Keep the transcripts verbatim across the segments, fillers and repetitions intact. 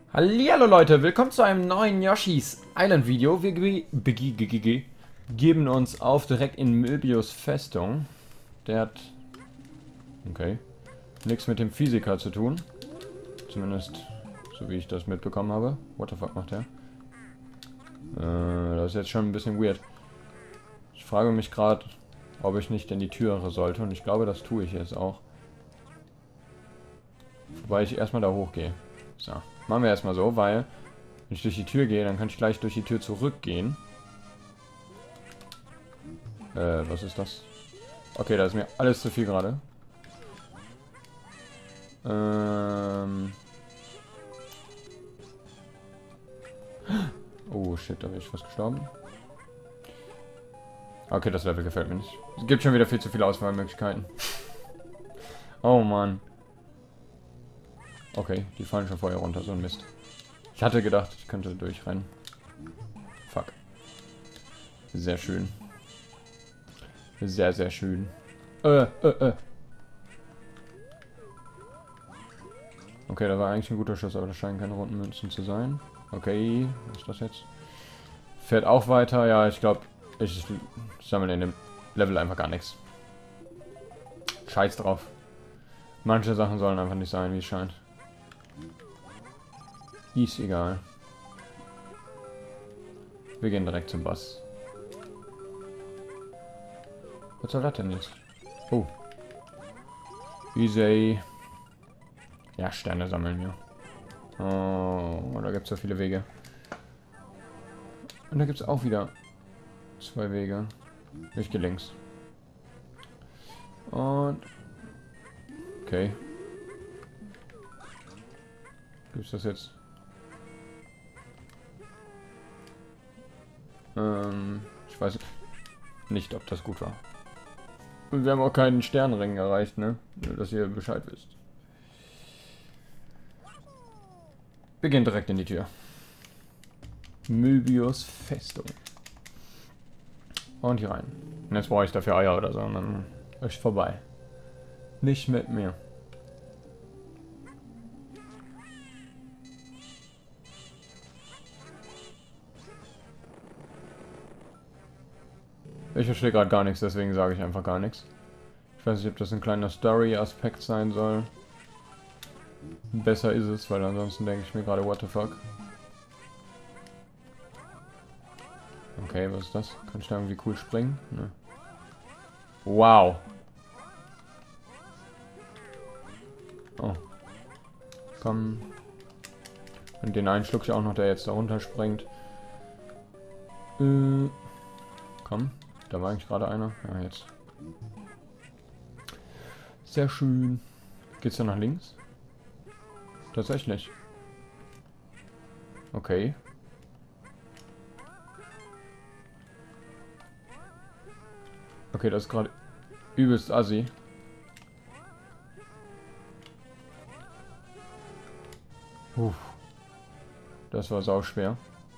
Hallihallo Leute, willkommen zu einem neuen Yoshi's Island Video. Wir ge ge ge ge geben uns auf direkt in Möbius Festung. Der hat, okay, nichts mit dem Physiker zu tun. Zumindest, so wie ich das mitbekommen habe. What the fuck macht der? Äh, das ist jetzt schon ein bisschen weird. Ich frage mich gerade, ob ich nicht in die Türe sollte. Und ich glaube, das tue ich jetzt auch. Wobei ich erstmal da hochgehe. So, machen wir erstmal so, weil wenn ich durch die Tür gehe, dann kann ich gleich durch die Tür zurückgehen. Äh, was ist das? Okay, das ist mir alles zu viel gerade. Ähm... Oh shit, da bin ich fast gestorben. Okay, das Level gefällt mir nicht. Es gibt schon wieder viel zu viele Auswahlmöglichkeiten. Oh Mann. Okay, die fallen schon vorher runter, so ein Mist. Ich hatte gedacht, ich könnte durchrennen. Fuck. Sehr schön. Sehr, sehr schön. Äh, äh, äh. Okay, da war eigentlich ein guter Schuss, aber das scheinen keine runden Münzen zu sein. Okay, was ist das jetzt? Fährt auch weiter. Ja, ich glaube, ich sammle in dem Level einfach gar nichts. Scheiß drauf. Manche Sachen sollen einfach nicht sein, wie es scheint. Ist egal. Wir gehen direkt zum Boss. Was soll das denn jetzt? Oh. Easy. Ja, Sterne sammeln wir. Oh, da gibt es so viele Wege. Und da gibt es auch wieder zwei Wege. Ich gehe links. Und... Okay. Gibt's das jetzt? Ähm, ich weiß nicht, ob das gut war. Und wir haben auch keinen Sternring erreicht, ne? Nur, dass ihr Bescheid wisst. Wir gehen direkt in die Tür. Möbius Festung. Und hier rein. Und jetzt brauche ich dafür Eier oder so. Und dann ist vorbei. Nicht mit mir. Ich verstehe gerade gar nichts, deswegen sage ich einfach gar nichts. Ich weiß nicht, ob das ein kleiner Story-Aspekt sein soll. Besser ist es, weil ansonsten denke ich mir gerade, what the fuck. Okay, was ist das? Kann ich da irgendwie cool springen? Ne. Wow. Oh. Komm. Und den einen schluck ich auch noch, der jetzt da runter springt. Äh. Komm. Da war eigentlich gerade einer. Ja, jetzt. Sehr schön. Geht's da nach links? Tatsächlich. Okay. Okay, das ist gerade übelst assi. Uff. Das war sau schwer.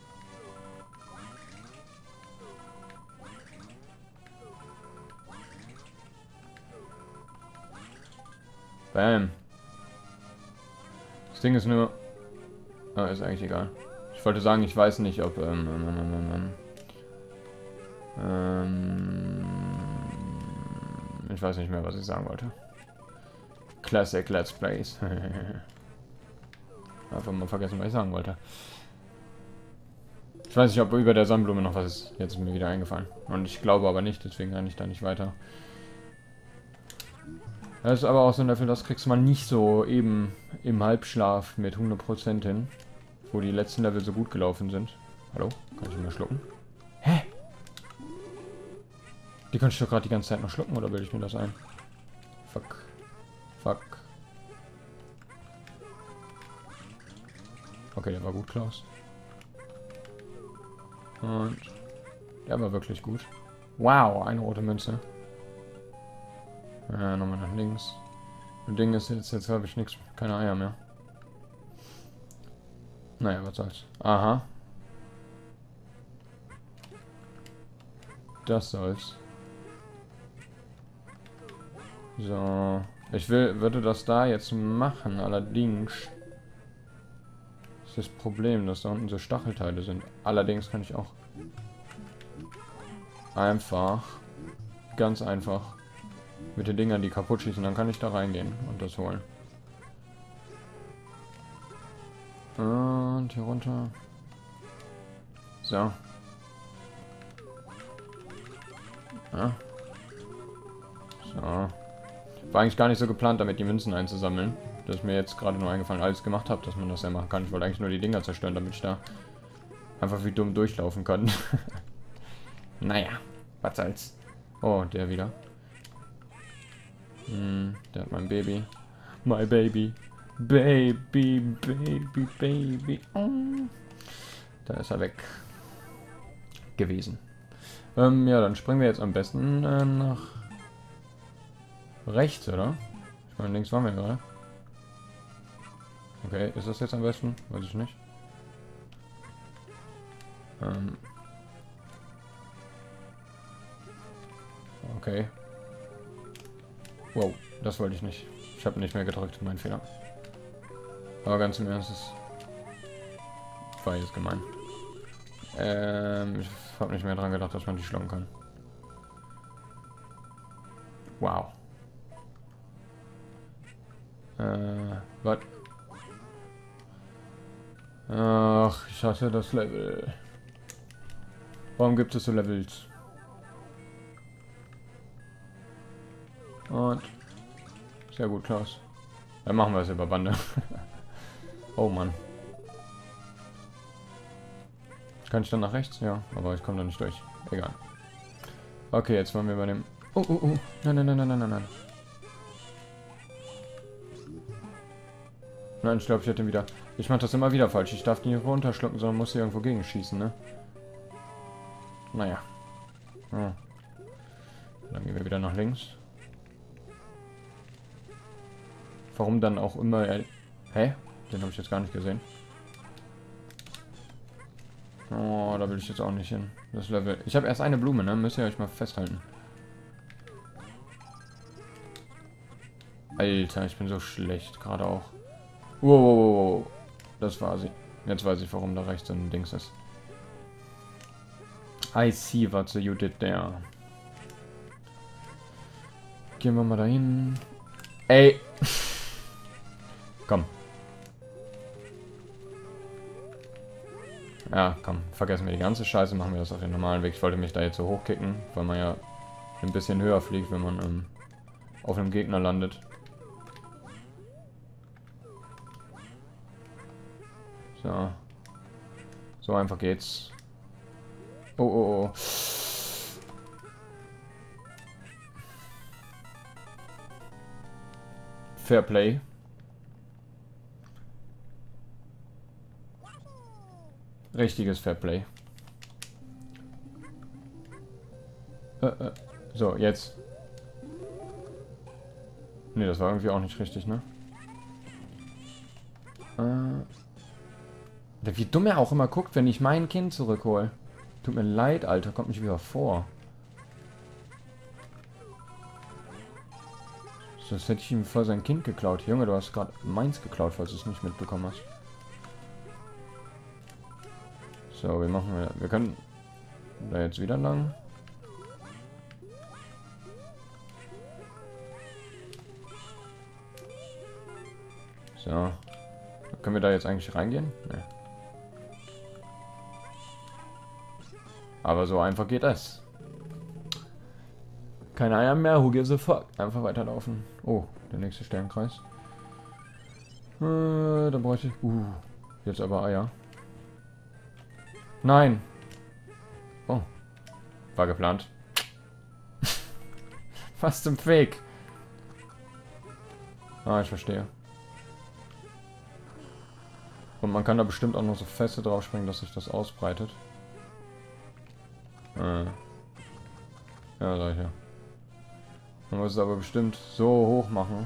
Bam. Das Ding ist nur... Ah, ist eigentlich egal. Ich wollte sagen, ich weiß nicht, ob... Ähm, ähm, ähm, ähm, ähm, ich weiß nicht mehr, was ich sagen wollte. Classic Let's Plays. Einfach mal vergessen, was ich sagen wollte. Ich weiß nicht, ob über der Sonnenblume noch was ist. Jetzt ist mir wieder eingefallen. Und ich glaube aber nicht, deswegen renne ich da nicht weiter. Das ist aber auch so ein Level, das kriegst du mal nicht so eben im Halbschlaf mit hundert Prozent hin. Wo die letzten Level so gut gelaufen sind. Hallo? Kann ich mal schlucken? Hä? Die kann ich doch gerade die ganze Zeit noch schlucken, oder bilde ich mir das ein? Fuck. Fuck. Okay, der war gut, Klaus. Und der war wirklich gut. Wow, eine rote Münze. Ja, nochmal nach links. Das Ding ist jetzt, jetzt habe ich nichts, keine Eier mehr. Naja, was soll's. Aha. Das soll's. So. Ich will, würde das da jetzt machen, allerdings Das ist das Problem, dass da unten so Stachelteile sind. Allerdings kann ich auch einfach, ganz einfach, mit den Dingern die kaputt schießen. Dann kann ich da reingehen und das holen. Und hier runter. So. Ja. So. War eigentlich gar nicht so geplant, damit die Münzen einzusammeln. Das ist mir jetzt gerade nur eingefallen, als ich gemacht habe, dass man das ja machen kann. Ich wollte eigentlich nur die Dinger zerstören, damit ich da einfach wie dumm durchlaufen kann. Naja, was soll's. Oh, der wieder. Hm, der hat mein Baby. My baby. Baby, baby, baby. Oh. Da ist er weg. Gewesen. Ähm, ja, dann springen wir jetzt am besten äh, nach rechts, oder? Ich meine, links waren wir gerade. Okay, ist das jetzt am besten? Weiß ich nicht. Ähm. Okay. Wow, das wollte ich nicht. Ich habe nicht mehr gedrückt, mein Fehler. Aber ganz im Ernst, das war jetzt gemein. Ähm, ich habe nicht mehr dran gedacht, dass man die schlagen kann. Wow. Äh, was? Ach, ich hasse das Level. Warum gibt es so Levels? Und sehr gut, Klaus. Dann machen wir es über Bande. Oh Mann. Kann ich dann nach rechts? Ja, aber ich komme da nicht durch. Egal. Okay, jetzt wollen wir bei dem... Oh, oh, oh. Nein, nein, nein, nein, nein, nein. Nein, ich glaube, ich hätte ihn wieder... Ich mache das immer wieder falsch. Ich darf die nicht runterschlucken, sondern muss sie irgendwo gegenschießen, ne? Naja. Oh. Dann gehen wir wieder nach links. Warum dann auch immer... Er... Hä? Den habe ich jetzt gar nicht gesehen. Oh, da will ich jetzt auch nicht hin. Das Level. Ich habe erst eine Blume, ne? Müsst ihr euch mal festhalten. Alter, ich bin so schlecht, gerade auch. Wow, wow, wow, wow. Das war sie. Jetzt weiß ich, warum da rechts so ein Dings ist. I see what you did there. Gehen wir mal dahin. Ey. Komm. Ja, komm. Vergessen wir die ganze Scheiße. Machen wir das auf den normalen Weg. Ich wollte mich da jetzt so hochkicken, weil man ja ein bisschen höher fliegt, wenn man ähm, auf einem Gegner landet. So. So einfach geht's. Oh, oh, oh. Fair Play. Richtiges Fair Play. Äh, äh. So, jetzt. Ne, das war irgendwie auch nicht richtig, ne? Äh. Wie dumm er auch immer guckt, wenn ich mein Kind zurückhole. Tut mir leid, Alter, kommt mich wieder vor. Sonst hätte ich ihm voll sein Kind geklaut. Junge, du hast gerade meins geklaut, falls du es nicht mitbekommen hast. So, wir machen wir. Wir können da jetzt wieder lang. So. Können wir da jetzt eigentlich reingehen? Nee. Aber so einfach geht das. Keine Eier mehr, who gives a fuck? Einfach weiterlaufen. Oh, der nächste Sternkreis. Äh, da bräuchte ich... Uh, jetzt aber Eier. Nein. Oh. War geplant. Was zum Fake. Ah, ich verstehe. Und man kann da bestimmt auch noch so feste drauf springen, dass sich das ausbreitet. Äh. Ja, sag ich ja. Man muss es aber bestimmt so hoch machen.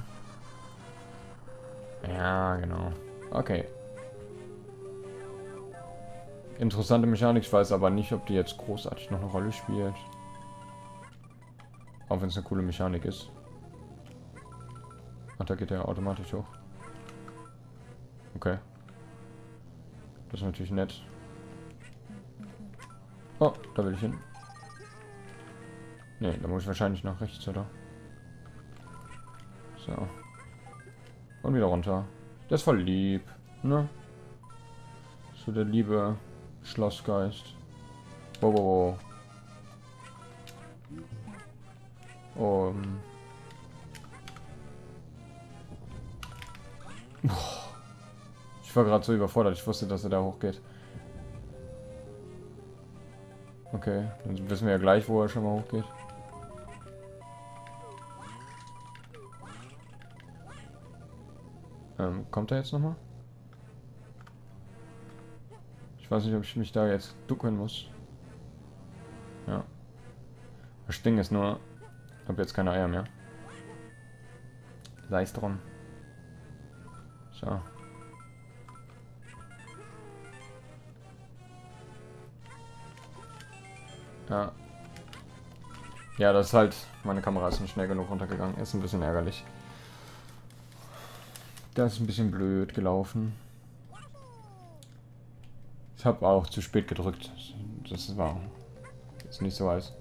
Ja, genau. Okay. Interessante Mechanik, ich weiß aber nicht, ob die jetzt großartig noch eine Rolle spielt. Auch wenn es eine coole Mechanik ist. Ach, da geht der automatisch hoch. Okay. Das ist natürlich nett. Oh, da will ich hin. Ne, da muss ich wahrscheinlich nach rechts, oder? So. Und wieder runter. Der ist voll lieb, ne? So der liebe Schlossgeist. Wow, wow, wow. Um. Ich war gerade so überfordert. Ich wusste, dass er da hochgeht. Okay, dann wissen wir ja gleich, wo er schon mal hochgeht. Ähm, kommt er jetzt nochmal? Ich weiß nicht, ob ich mich da jetzt ducken muss. Ja. Das Ding ist nur, ich habe jetzt keine Eier mehr. Sei es drum. So. Ja. Ja, das ist halt... Meine Kamera ist nicht schnell genug runtergegangen. Ist ein bisschen ärgerlich. Das ist ein bisschen blöd gelaufen. Ich habe auch zu spät gedrückt. Das war jetzt nicht so als...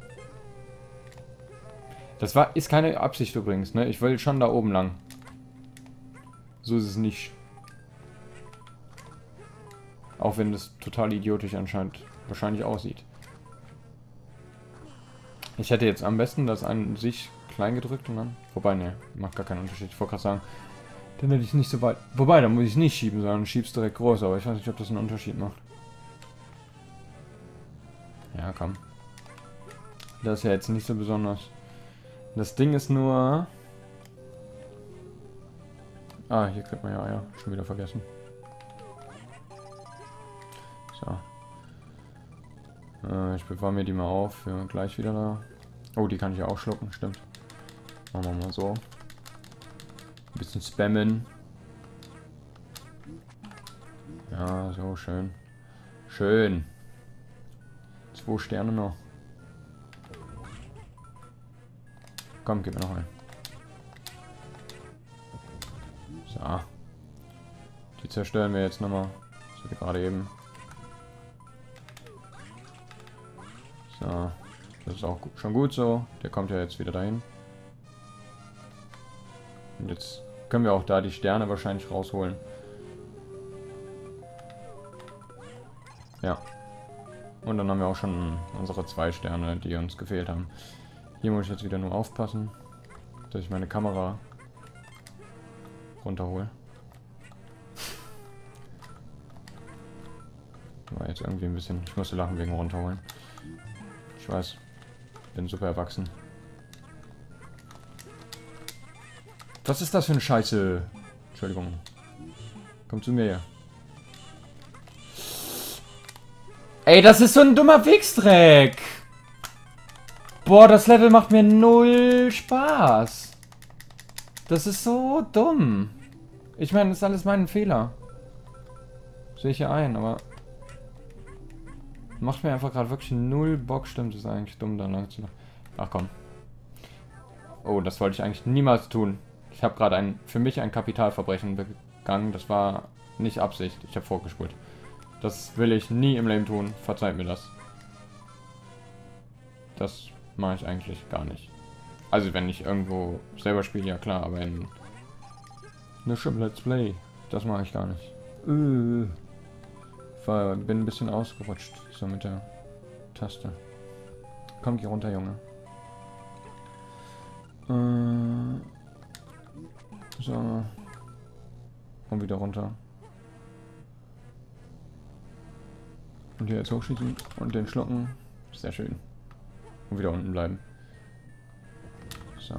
Das war ist keine Absicht übrigens, ne? Ich will schon da oben lang. So ist es nicht. Auch wenn das total idiotisch anscheinend wahrscheinlich aussieht. Ich hätte jetzt am besten das an sich klein gedrückt und dann... Wobei, ne, macht gar keinen Unterschied. Ich wollte gerade sagen, dann hätte ich nicht so weit... Wobei, dann muss ich nicht schieben, sondern schieb's direkt groß. Aber ich weiß nicht, ob das einen Unterschied macht. Ja, komm. Das ist ja jetzt nicht so besonders. Das Ding ist nur... Ah, hier kriegt man ja Eier. Schon wieder vergessen. So. Äh, ich bewahre mir die mal auf für gleich wieder da. Oh, die kann ich ja auch schlucken, stimmt. Machen wir mal so. Ein bisschen spammen. Ja, so, schön. Schön. Zwei Sterne noch. Komm, gib mir noch einen. So. Die zerstören wir jetzt nochmal. So wie gerade eben. So. Das ist auch gut, schon gut so. Der kommt ja jetzt wieder dahin. Und jetzt können wir auch da die Sterne wahrscheinlich rausholen. Ja. Und dann haben wir auch schon unsere zwei Sterne, die uns gefehlt haben. Hier muss ich jetzt wieder nur aufpassen, dass ich meine Kamera runterhole. War jetzt irgendwie ein bisschen... Ich musste lachen wegen runterholen. Ich weiß. Bin super erwachsen. Was ist das für eine Scheiße? Entschuldigung. Komm zu mir hier. Ey, das ist so ein dummer Wichsdreck. Boah, das Level macht mir null Spaß. Das ist so dumm. Ich meine, das ist alles mein Fehler. Sehe ich ja ein, aber... Macht mir einfach gerade wirklich null Bock, stimmt, ist eigentlich dumm, da lang zu... Ach komm. Oh, das wollte ich eigentlich niemals tun. Ich habe gerade ein, für mich ein Kapitalverbrechen begangen. Das war nicht Absicht. Ich habe vorgespult. Das will ich nie im Leben tun. Verzeiht mir das. Das mache ich eigentlich gar nicht. Also wenn ich irgendwo selber spiele, ja klar, aber in eine Schirm Let's Play, das mache ich gar nicht. Äh, war, bin ein bisschen ausgerutscht, so mit der Taste. Komm, geh runter, Junge. Äh, so. Und wieder runter. Und hier jetzt hochschießen und den schlucken. Sehr schön. Und wieder unten bleiben. So.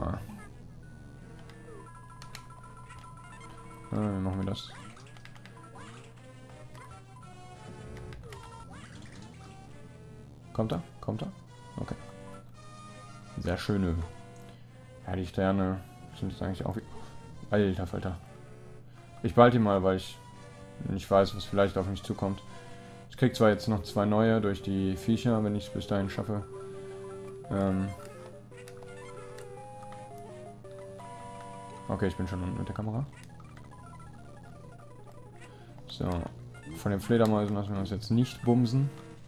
Äh, machen wir das. Kommt er? Kommt er? Okay. Sehr schöne. Ja, die Sterne sind jetzt eigentlich auch... Alter Falter. Ich behalte die mal, weil ich nicht weiß, was vielleicht auf mich zukommt. Ich krieg zwar jetzt noch zwei neue durch die Viecher, wenn ich es bis dahin schaffe. Ähm okay, ich bin schon unten mit der Kamera. So. Von den Fledermäusen lassen wir uns jetzt nicht bumsen.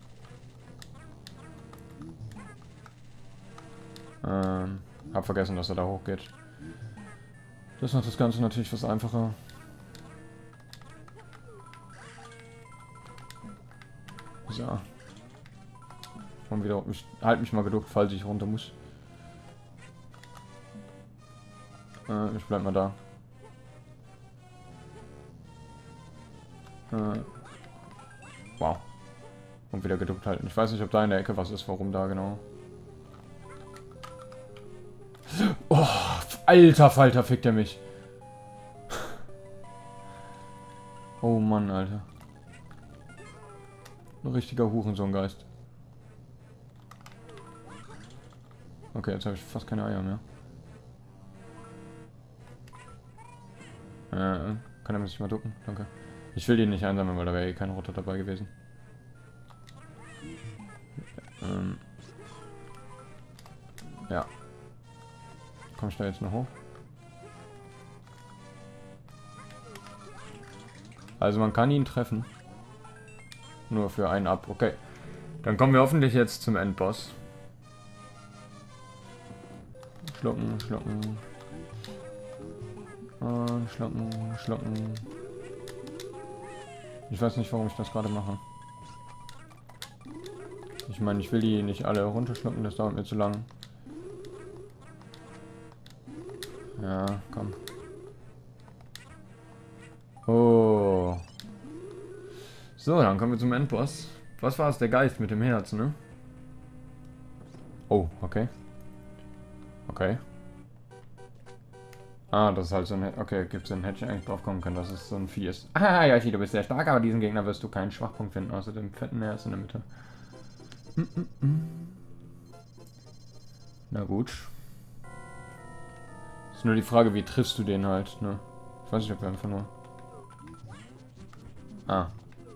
Ähm, hab vergessen, dass er da hochgeht. Das macht das Ganze natürlich was einfacher. So. Und wieder, ich halte mich mal geduckt, falls ich runter muss. Äh, ich bleib mal da. Äh, wow. Und wieder geduckt halten. Ich weiß nicht, ob da in der Ecke was ist, warum da genau. Oh, alter Falter, fickt er mich. Oh Mann, Alter. Ein richtiger Hurensohngeist. Okay, jetzt habe ich fast keine Eier mehr. Äh, kann er sich mal ducken? Danke. Ich will den nicht einsammeln, weil da wäre eh kein Roter dabei gewesen. Ähm. Ja. Komm ich da jetzt noch hoch? Also man kann ihn treffen. Nur für einen ab. Okay. Dann kommen wir hoffentlich jetzt zum Endboss. Schlucken, schlucken. Und schlucken, schlucken. Ich weiß nicht, warum ich das gerade mache. Ich meine, ich will die nicht alle runterschlucken, das dauert mir zu lang. Ja, komm. Oh. So, dann kommen wir zum Endboss. Was war es? Der Geist mit dem Herz, ne? Oh, okay. Okay. Ah, das ist halt so ein... Okay, gibt es Sinn. Hätte ich eigentlich drauf kommen können, dass es so ein Vieh ist. Ah, Yoshi, du bist sehr stark, aber diesen Gegner wirst du keinen Schwachpunkt finden, außer dem fetten Herz in der Mitte. Mm -mm -mm. Na gut. Ist nur die Frage, wie triffst du den halt, ne? Ich weiß nicht, ob wir einfach nur... Ah.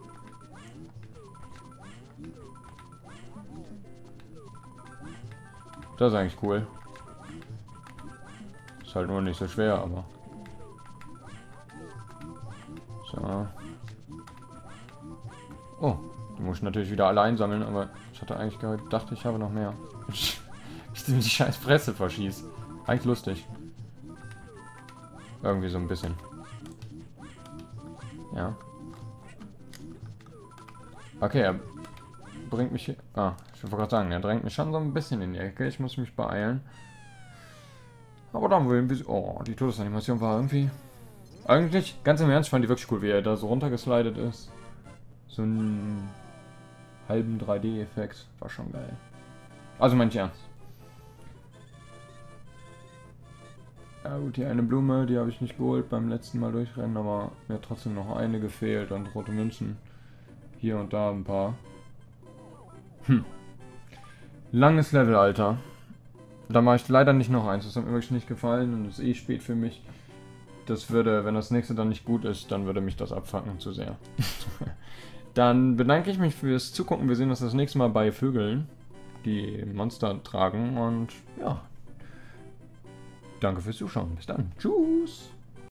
Das ist eigentlich cool. Ist halt nur nicht so schwer, aber... So. Oh, die muss ich natürlich wieder alle einsammeln, aber ich hatte eigentlich gedacht, ich habe noch mehr. Ich die scheiß Fresse verschießt. Eigentlich lustig. Irgendwie so ein bisschen. Ja. Okay, er bringt mich hier... Ah, ich wollte gerade sagen, er drängt mich schon so ein bisschen in die Ecke. Ich muss mich beeilen. Aber dann will wir... Oh, die Todesanimation war irgendwie... Eigentlich, ganz im Ernst, ich fand die wirklich cool, wie er da so runtergeslidet ist. So einen halben drei D-Effekt. War schon geil. Also mein Ernst. Ja gut, hier eine Blume, die habe ich nicht geholt beim letzten Mal durchrennen, aber mir hat trotzdem noch eine gefehlt und rote Münzen. Hier und da ein paar. Hm. Langes Level, Alter. Da mache ich leider nicht noch eins, das hat mir wirklich nicht gefallen und ist eh spät für mich. Das würde, wenn das nächste dann nicht gut ist, dann würde mich das abfacken zu sehr. Dann bedanke ich mich fürs Zugucken. Wir sehen uns das nächste Mal bei Vögeln, die Monster tragen und ja. Danke fürs Zuschauen. Bis dann. Tschüss.